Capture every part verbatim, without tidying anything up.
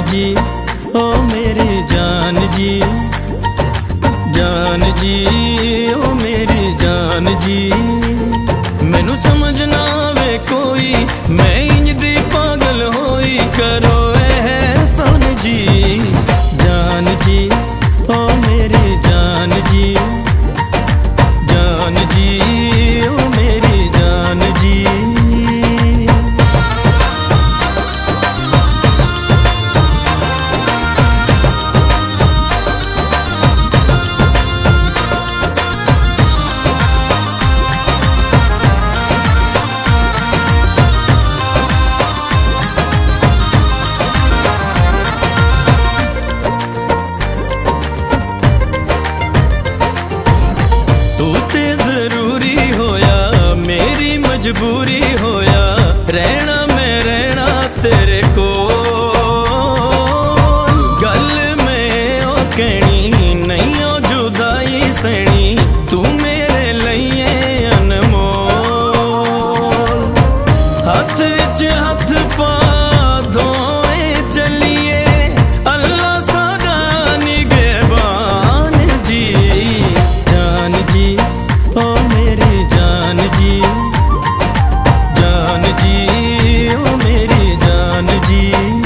जी ओ मेरी जान जी, जान जी ओ मेरी जान जी। मैनू समझ ना वे कोई, मैं इंज दी पागल होई, करो एहसान जी। जान जी ओ मेरी जान जी, जान जी ओ मेरी जान जी। मजबूरी होया रहना, मैं रहना तेरे को। गल में ओ कहनी नहीं ओ जुदाई सैनी, तू मेरे लिए अनमोल। हाथ विच हाथ पा धोए चलिए, अल्लाह सादा निगहबान जी। जान जी ओ मेरी जान जी, जान जी ओ मेरी जान जी।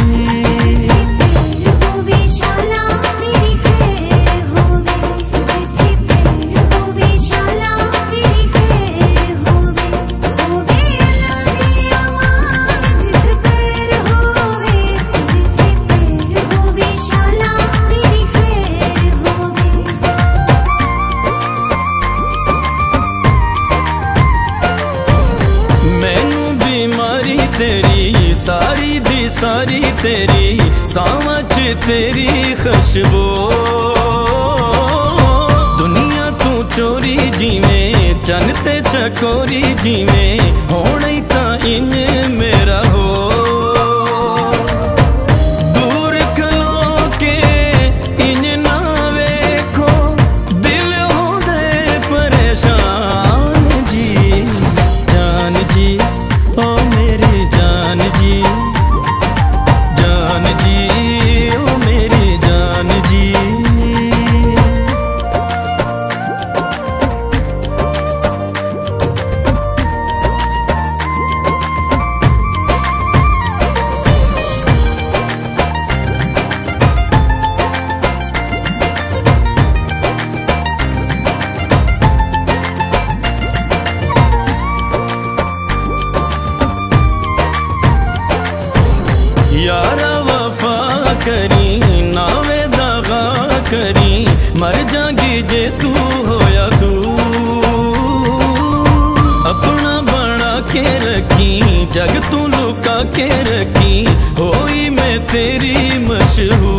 मैनू बीमारी तेरी सारी दी सारी तेरी, सावच तेरी खुशबू। दुनिया तू चोरी जीवें, चन ते चकोरी जीवें, होने ता इंज मेरा हो। दूर खलो के इंज ना वेखो, दिल हो दे परेशान जी। जान जी ओ मेरी जान जी, जान जी ओ मेरी जान जी। यारा वफा करी नावे दगा करी, मर जागी जे तू होया तू। अपना बना के रखी जग तू लुका के रखी, होई मैं तेरी मशहूर।